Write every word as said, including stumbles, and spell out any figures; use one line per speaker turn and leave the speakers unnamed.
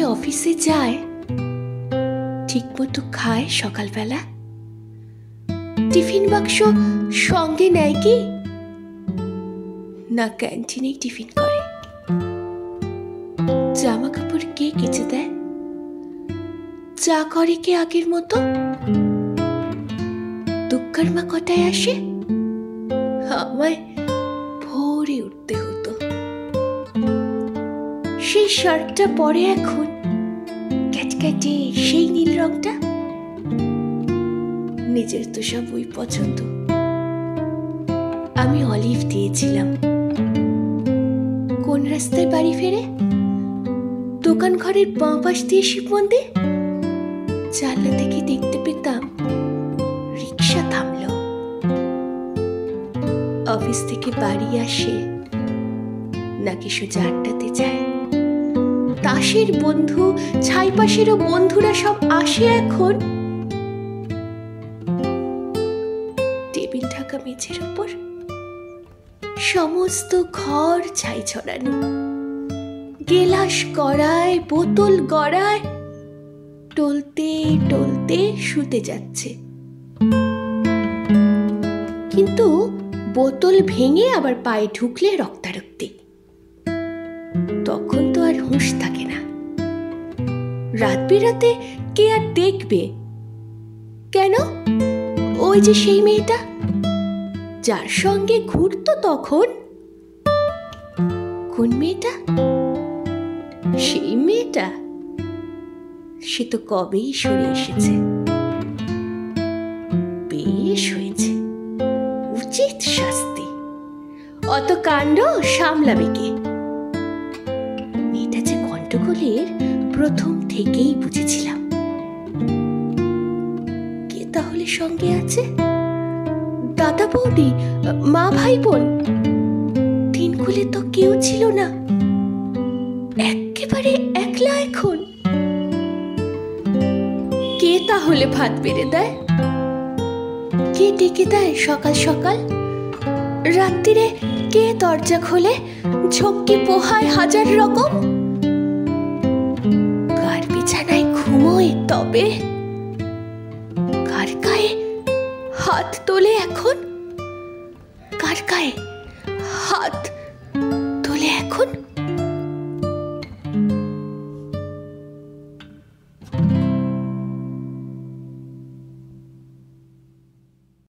অফিসে যায় ঠিক মতো খায় সকালবেলা? টিফিন বাক্স সঙ্গে নেয় কি না ক্যান্টিনে টিফিন করে? জামা কাপড় কে কেচে দেয়? চা করে কে আগের মতো? দুঃখের মা কটায় আসে? আমায় ভোরে উঠতে হতো। সেই শার্টটা পরে এখন ক্যাটক্যাটে সেই নীল রংটা। নিজের তো সব ওই পছন্দ। আমি অলিভ দিয়েছিলাম। কোন রাস্তায় বাড়ি ফেরে? দোকান ঘরের বাঁ পাশ দিয়ে শিব মন্দির। জানলা থেকে দেখতে পেতাম রিক্সা থামলো। অফিস থেকে বাড়ি আসে নাকি সোজা আড্ডাতে যায়। তাসের বন্ধু, ছাইপাশেরও বন্ধুরা সব আসে এখন। টেবিল ঢাকা মেঝের উপর সমস্ত ঘর ছাই ছড়ানো। গেলাস গড়ায়, বোতল গড়ায়, টলতে টলতে শুতে যাচ্ছে। কিন্তু বোতল ভেঙে আবার পায়ে ঢুকলে রক্তারক্তি। তখন তো আর হুঁশ থাকে না। রাত বিরাতে কে আর দেখবে? কেন? ওই যে সেই মেয়েটা যার সঙ্গে ঘুরতো তখন। কোন মেয়েটা? সেই মেয়েটা সে তো কবেই সরে এসেছে। বেশ হয়েছে, উচিত শাস্তি। অত কাণ্ড সামলাবে কে? মেয়েটা যে গন্ডগোলের প্রথম থেকেই বুঝেছিলাম। কে তাহলে সঙ্গে আছে? দাদা বৌদি, মা ভাই বোন? দিনগুলি তো কেউ ছিল না, একেবারে একলা এখন। কে তাহলে ভাত বেড়ে দেয়? কে ডেকে দেয় সকাল সকাল? রাত্রিরে কে দরজা খোলে, ঝক্কি পোহায় হাজার রকম? কার বিছানায় ঘুমোয় তবে? কার গায়ে হাত তোলে এখন? কার গায়ে হাত তোলে এখন?